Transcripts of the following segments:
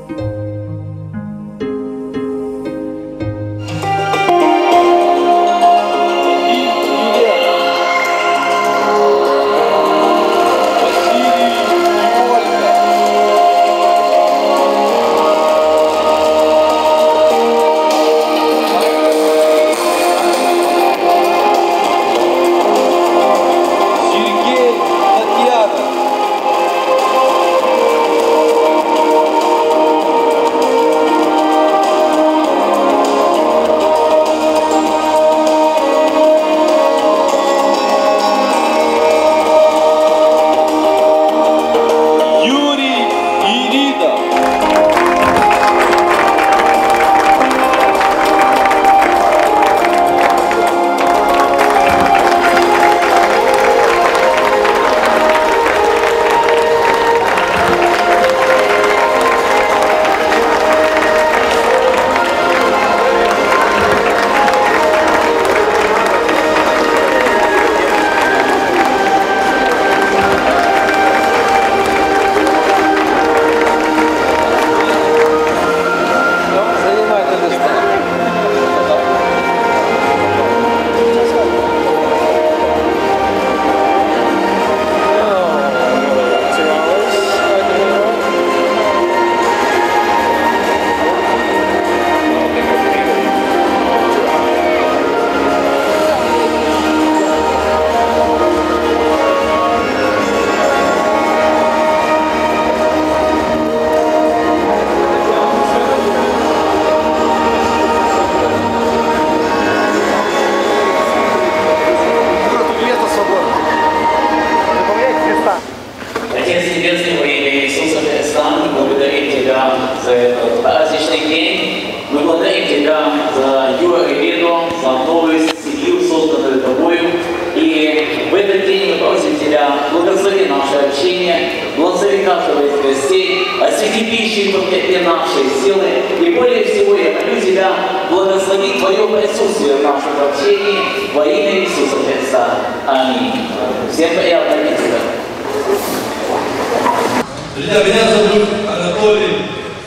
Друзья, меня зовут Анатолий.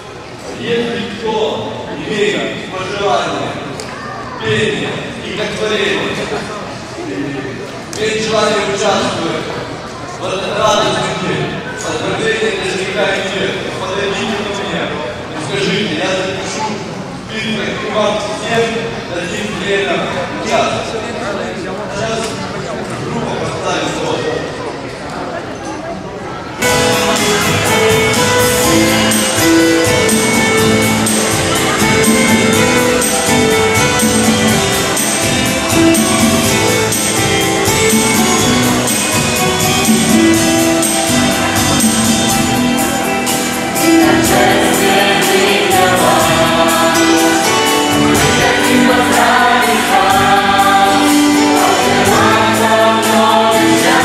Если кто имеет пожелание, пение, стихотворение, имеет желание участвовать в этом радостном дне, поздравления достигайте, подойдите ко мне и скажите, я запишу список и вам всем дадим время участвовать. Сейчас группа поставит слово. We'll be right back.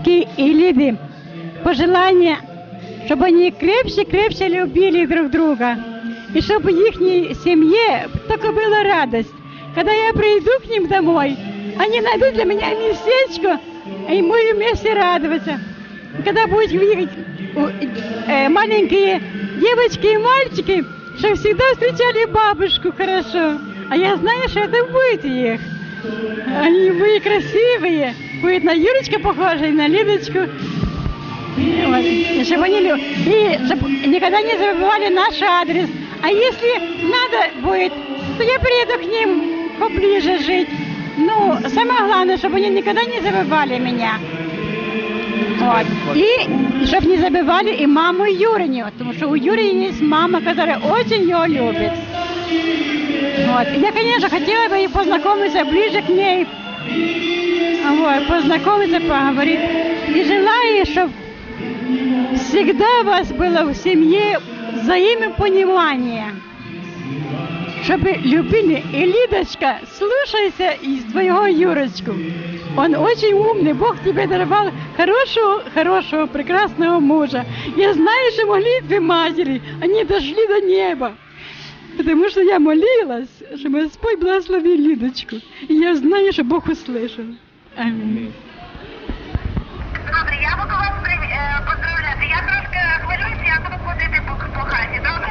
Маринки и Лиды пожелание, чтобы они крепче любили друг друга. И чтобы в их семье только была радость. Когда я приду к ним домой, они найдут для меня местечко, и мы вместе радоваться. Когда будут видеть маленькие девочки и мальчики, что всегда встречали бабушку хорошо. А я знаю, что это будет их. Они были красивые, будет на Юрочку похожи, на Лидочку. Вот. И чтобы они никогда не забывали наш адрес. А если надо будет, то я приеду к ним поближе жить. Ну, самое главное, чтобы они никогда не забывали меня. Вот. И чтобы не забывали и маму Юриню, потому что у Юри есть мама, которая очень ее любит. Вот. Я, конечно, хотела бы и познакомиться ближе к ней, вот, познакомиться, поговорить. И желаю, чтобы всегда у вас было в семье взаимопонимание. Чтобы любили. И, Лидочка, слушайся из твоего Юрочку. Он очень умный. Бог тебе даровал хорошего, прекрасного мужа. Я знаю, что молитвы матери, они дошли до неба. Потому что я молилась, что Господь благословил Лидочку. И я знаю, что Бог услышал. Аминь. Добре, я буду вас поздравляти. Я трошки хвилююся, я буду ходити по хаті, добре?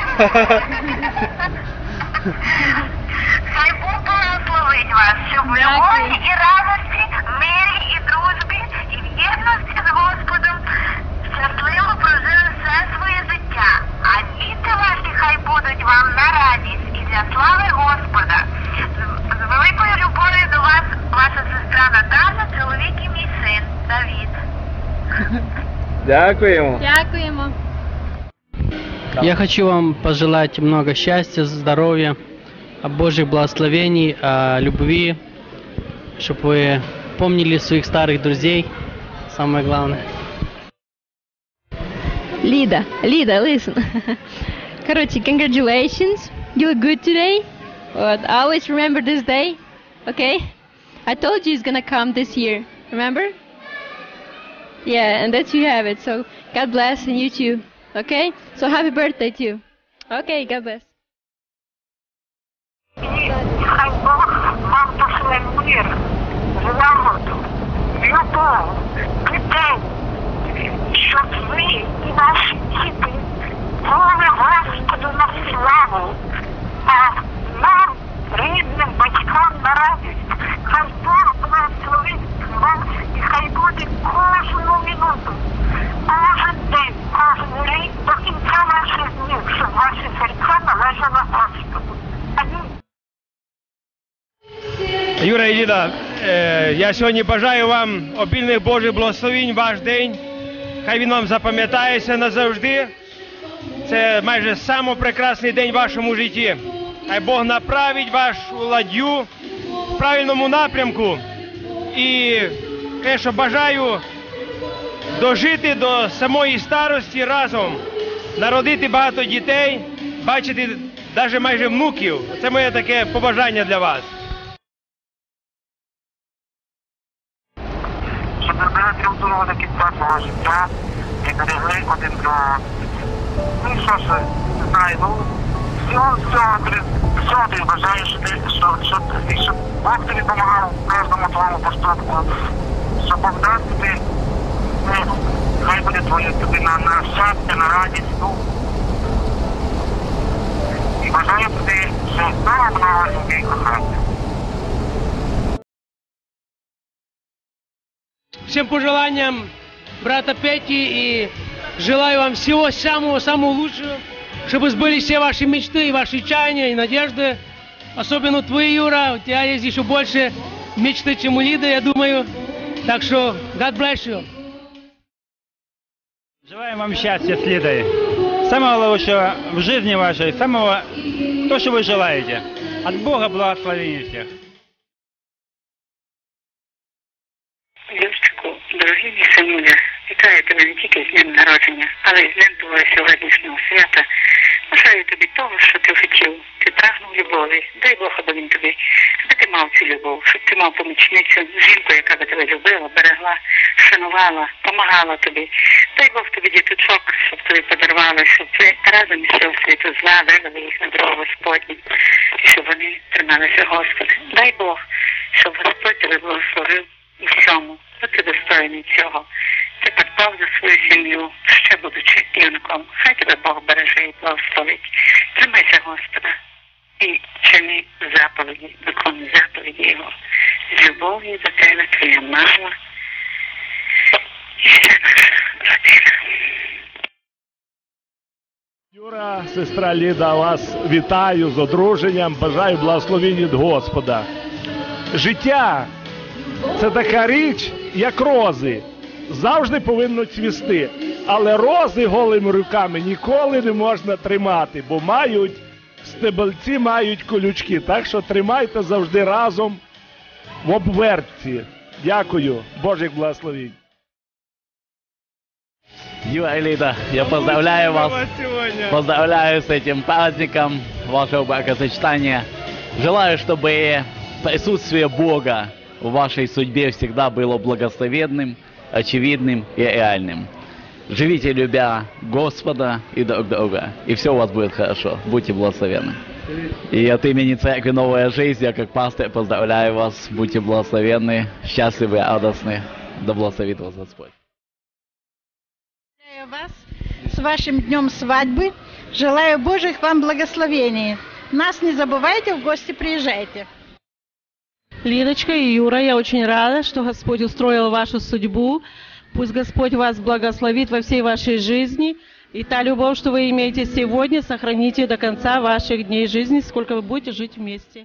Хай Бог благословить вас, щоб в любові і радості, мирі і дружбі, і в єдності з Господом щасливо прожили все своє життя. А діти ваші хай будуть вам на радість і для слави Господа. З великою любов'ю до вас, ваша сестра Наталя, чоловік і мій син Давид. Дякуємо. Дякуємо. Я хочу вам пожелать много счастья, здоровья, Божьих благословений, любви, чтобы вы помнили своих старых друзей, самое главное. Lida, listen. Короче, congratulations. You look good today. But always remember this day, okay? I told you it's gonna come this year, remember? Yeah, and that you have it. So God bless and you too, okay? So happy birthday to you. Okay, God bless. Хай Бог вам пошле мир, злагоду, любов, дітей, щоб ви і ваші діти були Господу на славу, а нам, рідним батькам, на радість. Хай Бог благословить вас і хай буде кожну минуту, кожен день, кожен рік до кінця ваших днів, щоб ваші серця належали Господу. Амінь. Юра і Ліда, я сьогодні бажаю вам обільних Божих благословень ваш день. Хай він вам запам'ятається назавжди. Це майже найпрекрасніший день в вашому житті. Хай Бог направить вашу ладью в правильному напрямку. І, звісно, бажаю дожити до самої старості разом, народити багато дітей, бачити навіть майже внуків. Це моє таке побажання для вас. Щоб любили друг друга до кінця свого життя і берегли один другого. Ну і що ж, не знаю, всього тобі бажаю, щоб Бог тобі допомагав в кожному твоєму поступку, щоб Бог дасть тобі, хай буде тобі на щастя, на радість. І бажаю тобі ще много людей кохання. Всем пожеланиям брата Пети и желаю вам всего самого лучшего, чтобы сбылись все ваши мечты и ваши чаяния и надежды. Особенно твои, Юра, у тебя есть еще больше мечты, чем у Лиды, я думаю. Так что, God bless you. Желаем вам счастья с Лидой. Самого лучшего в жизни вашей, самого, то, что вы желаете. От Бога благословения всех. Любчику, дорогі мій синуля, вітаю тебе не тільки з днем народження, але й з днем твого сьогоднішнього свята. Бажаю тобі того, що ти хотів. Ти прагнув любові. Дай Бог, аби він тобі, аби ти мав цю любов, щоб ти мав помічницю, жінку, яка би тебе любила, берегла, шанувала, помагала тобі. Дай Бог тобі діточок, щоб тобі подарували, щоб ви разом із цього світу зла вивели їх на дорогу Господню, і щоб вони трималися Господа. Дай Бог, щоб Господь тебе благословив у всьому, бо ти достойний цього. Ти подбав за свою сім'ю, ще будучи юнаком. Хай тебе Бог береже і благословить. Тримайся Господа і чини заповіді, виконуй заповіді Його. З любов'ю до тебе, твоя мама і вся наша родина. Юра, сестра Ліда, вас вітаю з одруженням, бажаю благословень від Господа. Життя – це така річ, як рози. Завжди повинно цвісти, але рози голими руками ніколи не можна тримати, бо стебельці мають колючки, так що тримайте завжди разом в обвертці. Дякую, Божих благословень. Юра и Лида, я поздравляю вас, поздравляю с этим праздником вашего бракосочетания. Желаю, чтобы присутствие Бога в вашей судьбе всегда было благословенным, очевидным и реальным. Живите, любя Господа и друг друга, и все у вас будет хорошо. Будьте благословенны. И от имени Церкви Новая Жизнь, я как пастор поздравляю вас. Будьте благословенны, счастливы, радостны. Да благословит вас Господь. Желаю вас с вашим днем свадьбы. Желаю Божьих вам благословений. Нас не забывайте, в гости приезжайте. Лидочка и Юра, я очень рада, что Господь устроил вашу судьбу. Пусть Господь вас благословит во всей вашей жизни. И та любовь, что вы имеете сегодня, сохраните до конца ваших дней жизни, сколько вы будете жить вместе.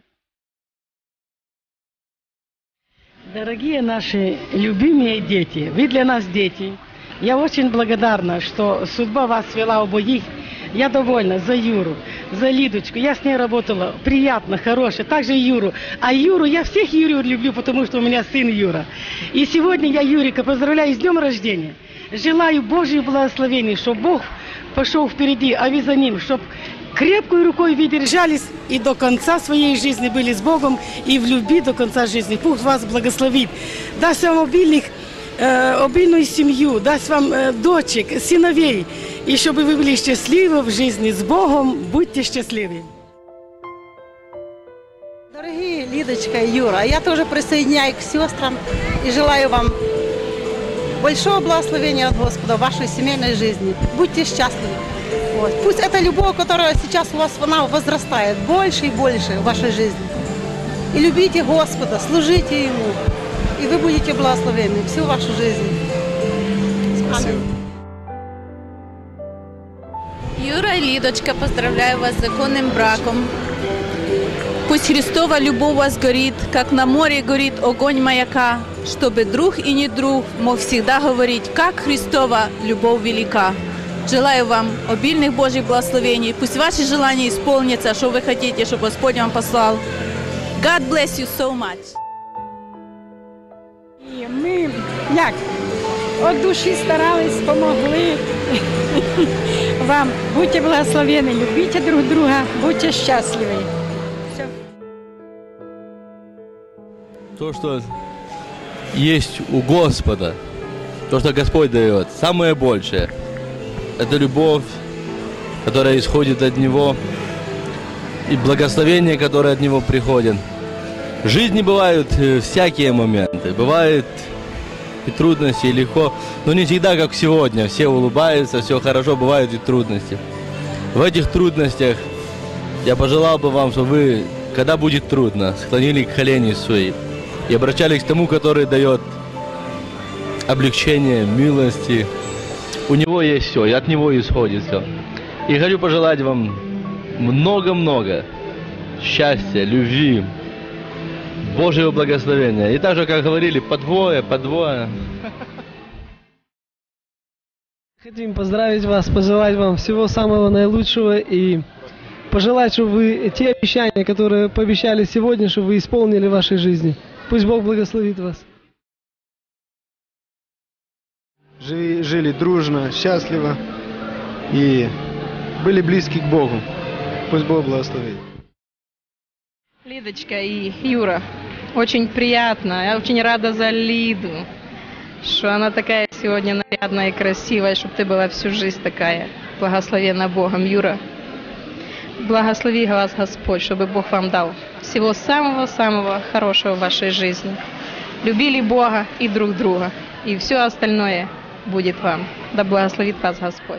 Дорогие наши любимые дети, вы для нас дети. Я очень благодарна, что судьба вас свела обоих. Я довольна за Юру, за Лидочку. Я с ней работала. Приятно, хорошо. Также Юру. А Юру, я всех Юрию люблю, потому что у меня сын Юра. И сегодня я Юрика поздравляю с днем рождения. Желаю Божьих благословений, чтобы Бог пошел впереди, а вы за ним, чтобы крепкой рукой вы держались и до конца своей жизни были с Богом, и в любви до конца жизни. Пусть вас благословит. Даст вам обильную семью, даст вам дочек, сыновей. И чтобы вы были счастливы в жизни с Богом, будьте счастливы. Дорогие Лидочка и Юра, я тоже присоединяюсь к сестрам и желаю вам большого благословения от Господа в вашей семейной жизни. Будьте счастливы. Вот. Пусть эта любовь, которая сейчас у вас, она возрастает больше и больше в вашей жизни. И любите Господа, служите Ему, и вы будете благословенны всю вашу жизнь. Спасибо. Юра и Лидочка, поздравляю вас с законным браком. Пусть Христова любовь вас горит, как на море горит огонь маяка, чтобы друг и не друг мог всегда говорить, как Христова любовь велика. Желаю вам обильных Божьих благословений. Пусть ваши желания исполнятся, что вы хотите, чтобы Господь вам послал. God bless you so much. І ми, от душі старались, помогли вам. Будьте благословенны, любите друг друга, будьте счастливы. Все. То, что есть у Господа, то, что Господь дает, самое большее, это любовь, которая исходит от Него, и благословение, которое от Него приходит. В жизни бывают всякие моменты, бывают и трудности, и легко, но не всегда, как сегодня. Все улыбаются, все хорошо, бывают и трудности. В этих трудностях я пожелал бы вам, чтобы вы, когда будет трудно, склонили колени свои и обращались к тому, который дает облегчение, милости. У Него есть все, и от Него исходит все. И хочу пожелать вам много-много счастья, любви, Божьего благословения. И так же, как говорили, по двое. Хотим поздравить вас, пожелать вам всего самого наилучшего и пожелать, чтобы вы те обещания, которые пообещали сегодня, чтобы вы исполнили в вашей жизни. Пусть Бог благословит вас. Жили дружно, счастливо и были близки к Богу. Пусть Бог благословит. Лидочка и Юра, Очень приятно. Я очень рада за Лиду, что она такая сегодня нарядная и красивая, чтобы ты была всю жизнь такая. Благословенна Богом, Юра. Благослови вас Господь, чтобы Бог вам дал всего самого-самого хорошего в вашей жизни. Любили Бога и друг друга, и все остальное будет вам. Да благословит вас Господь.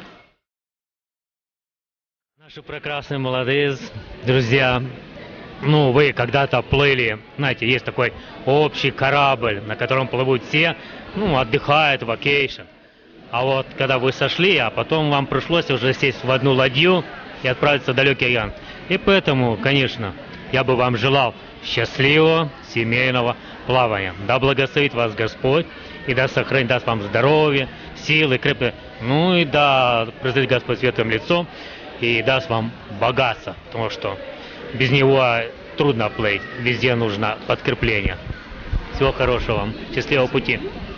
Наши прекрасные молодые друзья, ну, вы когда-то плыли, знаете, есть такой общий корабль, на котором плывут все, ну, отдыхают, вакейшн. А вот когда вы сошли, а потом вам пришлось уже сесть в одну ладью и отправиться в далекий океан. И поэтому, конечно, я бы вам желал счастливого семейного плавания. Да благословит вас Господь, и да сохранит, даст вам здоровье, силы, крепкое, ну и да произойдет Господь светлым лицом, и даст вам богатство, потому что без него трудно плыть, везде нужно подкрепление. Всего хорошего вам, счастливого пути.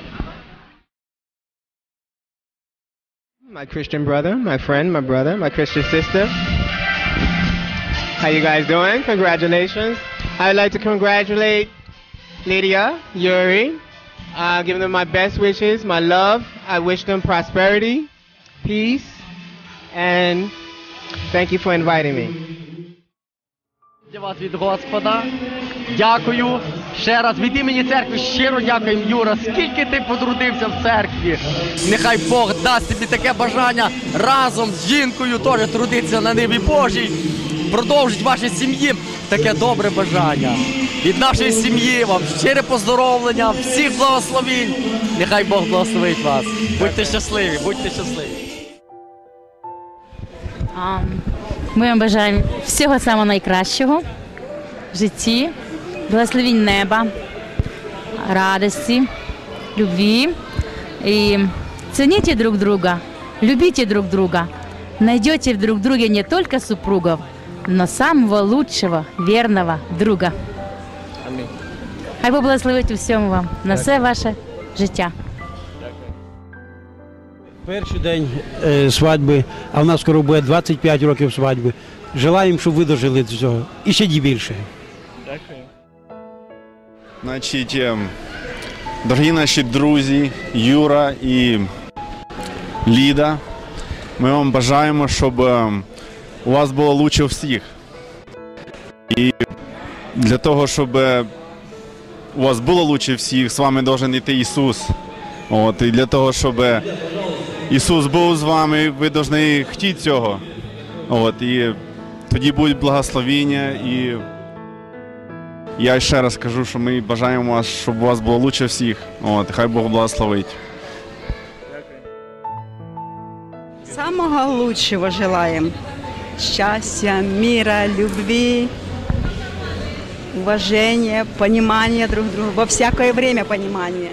My Christian brother, my friend, my brother, my Christian sister. How you guys doing? Congratulations. I'd like to congratulate Lydia, Yuri, giving them my best wishes, my love. I wish them prosperity, peace, and thank you for inviting me. Для вас від Господа. Дякую. Ще раз від імені церкви щиро дякуємо, Юра. Скільки ти потрудився в церкві. Нехай Бог дасть тобі таке бажання разом з жінкою теж трудитися на небі Божій. Продовжить вашій сім'ї таке добре бажання. Від нашої сім'ї вам щире поздоровлення, всіх благословінь. Нехай Бог благословить вас. Будьте щасливі, будьте щасливі. Ми вам бажаємо всього самого найкращого в житті, благословінь неба, радості, любві. І цените друг друга, любите друг друга, найдете в друг друге не только супругов, но самого лучшего, верного друга. Амінь. Хай Бог благословить у всьому вам, на все ваше життя. Перший день свадьби, а в нас скоро буде 25 років свадьби. Желаємо, щоб ви дожили до цього. І ще більше. Дякую. Значить, дорогі наші друзі, Юра і Ліда, ми вам бажаємо, щоб у вас було лучше всіх. І для того, щоб у вас було лучше всіх, з вами має йти Ісус. От, і для того, щоб Ісус був з вами, ви повинні хотіти цього. От, і тоді будуть благословення. І я ще раз кажу, що ми бажаємо вас, щоб у вас було лучше всіх. От, хай Бог благословить. Самого лучшего желаем. Счастья, мира, любви, уважения, понимания друг друга. Во всякое время понимания.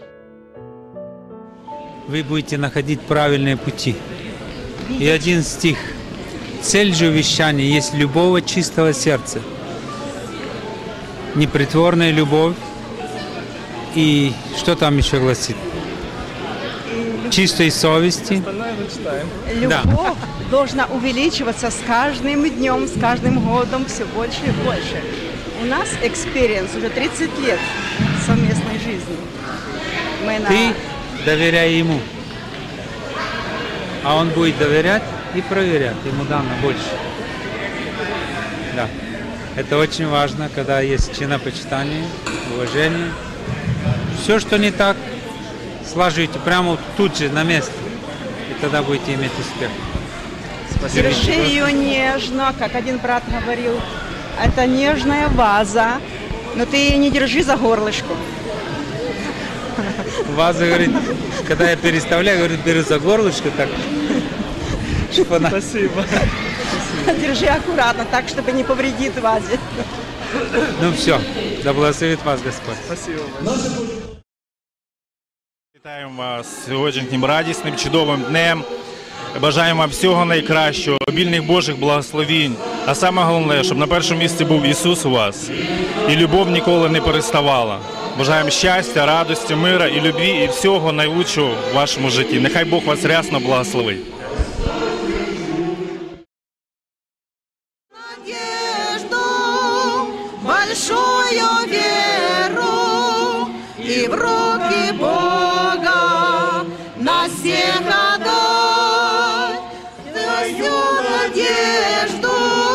Вы будете находить правильные пути. И один стих. Цель же вещания есть любого чистого сердца. Непритворная любовь. И что там еще гласит? Чистой совести. Любовь должна увеличиваться с каждым днем, с каждым годом все больше и больше. У нас экспириенс уже 30 лет совместной жизни. Ты доверяй ему. А он будет доверять и проверять. Ему дано больше. Да. Это очень важно, когда есть чинопочитание, уважение. Все, что не так, сложите прямо тут же, на месте. И тогда будете иметь успех. Держи ее нежно, как один брат говорил. Это нежная ваза, но ты ее не держи за горлышко. Ваза, говорит, когда я переставляю, говорит, беру за горлышко так. Спасибо. Держи аккуратно, так, чтобы не повредить вазе. Ну все, да благословит вас Господь. Спасибо. Вітаємо вас сьогоднішнім радісним, чудовим днем. Бажаємо вам всього найкращого, обільних Божих благословінь. А саме головне, щоб на першому місці був Ісус у вас. І любов ніколи не переставала. Бажаємо щастя, радості, мира і любві, і всього найкращого в вашому житті. Нехай Бог вас рясно благословить. Большую веру. и в руки Бога на всех отдать. Всю надежду,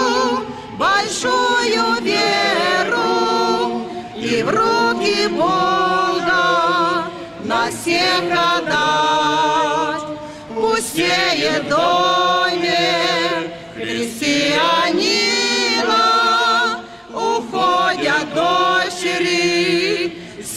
большую веру и в руки Бога на всех отдать. Пустеет доме христианина, уходят дочери,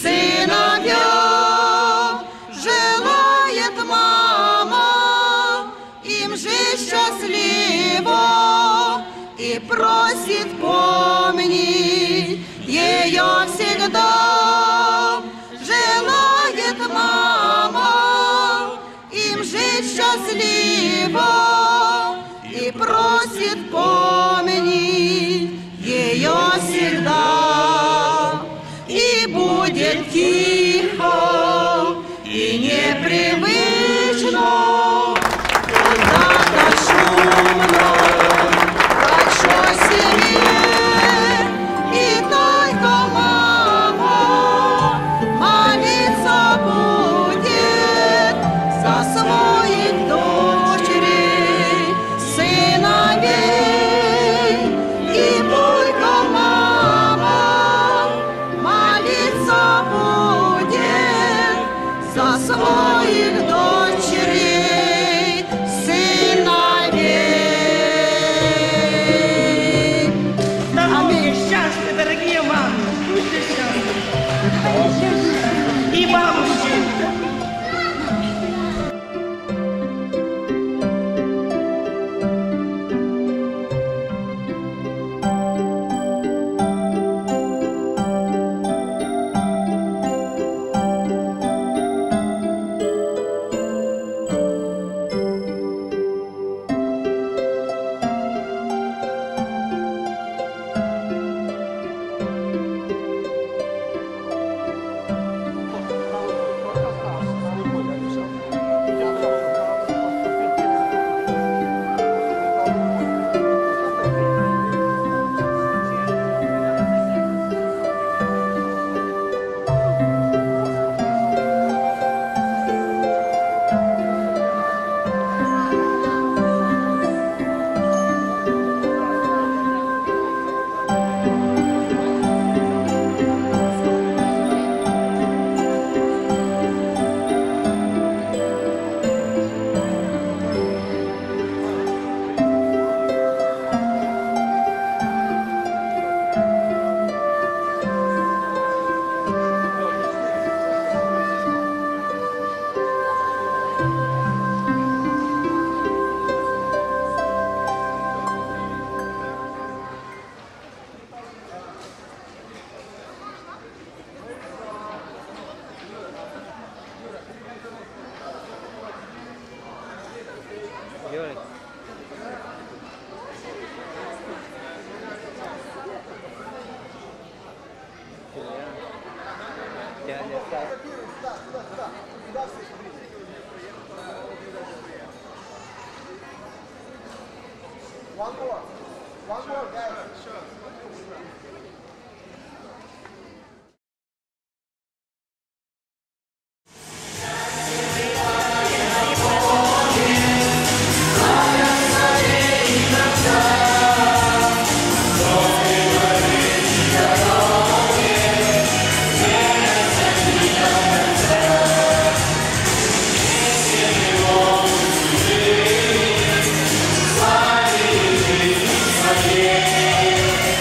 сыновья. Желает мама им жить счастливо и просит помнить ее всегда. Желает мама им жить счастливо и просит помнить ее всегда. И будет тихо и непривычно, когда-то шумно в большой семье, и только мама молиться будет за своих дочерей, сыновей, и только мама молиться будет за своих дочерей, сыновей. Аминь. Счастья, дорогие мамы. Будьте счастливы. И бабушки. One more, guys. Yeah.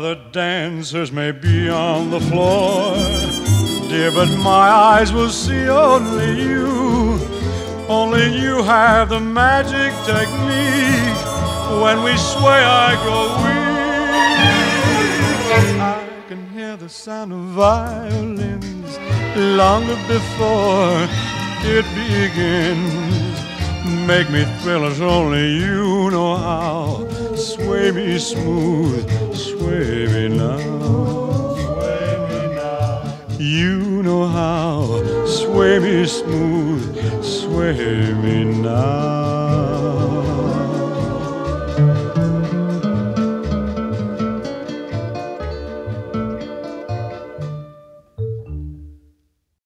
Other dancers may be on the floor, dear, but my eyes will see only you. Only you have the magic technique. When we sway, I go weak. I can hear the sound of violins long before it begins. Make me thrill as only you know how. Sway me smooth, sway me now. Sway me now. You know how. Sway me smooth, sway me now.